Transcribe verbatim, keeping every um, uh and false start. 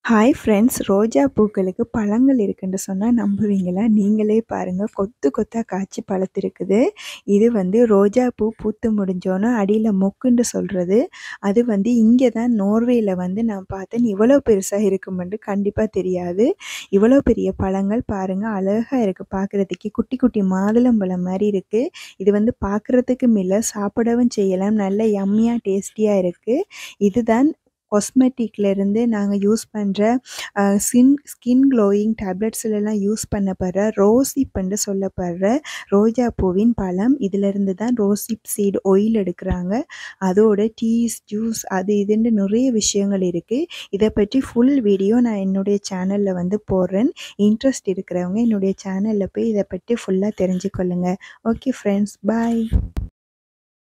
Hi friends, ரோஜா பூக்களுக்கு பழங்கள் இருக்குன்னு சொன்னா நம்புவீங்களா? நீங்களே பாருங்க, கொத்து கொத்தா காய்ச்சி பழுத்திருக்குது. இது வந்து ரோஜா பூ பூத்து முடிஞ்சோன அடியில மொக்குன்னு சொல்றது. அது வந்து இங்க தான் நோர்வேல வந்து நான் பார்த்தேன். இவ்வளோ பெருசா இருக்குமென்று கண்டிப்பா தெரியாது. இவ்வளோ பெரிய பழங்கள் பாருங்க, அழகா இருக்கு பார்க்குறதுக்கே. குட்டி குட்டி மாதுளம்பழம் மாரி இருக்கு. இது வந்து பார்க்குறதுக்கும் இல்ல, சாப்பிடவும் செய்யலாம். நல்ல யம்மியா டேஸ்டியா இருக்கு. இதுதான் காஸ்மெட்டிக்ல இருந்து நாங்க யூஸ் பண்ற அ ஸ்கின் ஸ்கின் க்ளோயிங் டேப்லெட்ஸ்லலாம் யூஸ் பண்ணப்படுற ரோசிப்ன்னு சொல்லப்படுற ரோஜா பூவின் பழம். இதிலிருந்து தான் ரோசிப் சீட் ஆயில் எடுக்குறாங்க. அதோட டீஸ், ஜூஸ் அது இதுன்னு நிறைய விஷயங்கள் இருக்கு. இத பற்றி ஃபுல் வீடியோ நான் என்னுடைய சேனல்ல வந்து போடுறேன். இன்ட்ரெஸ்ட் இருக்கிறவங்க என்னுடைய சேனல்ல போய் இத பத்தி ஃபுல்லா தெரிஞ்சுக்கொள்ளுங்க. ஓகே ஃப்ரெண்ட்ஸ், பாய்.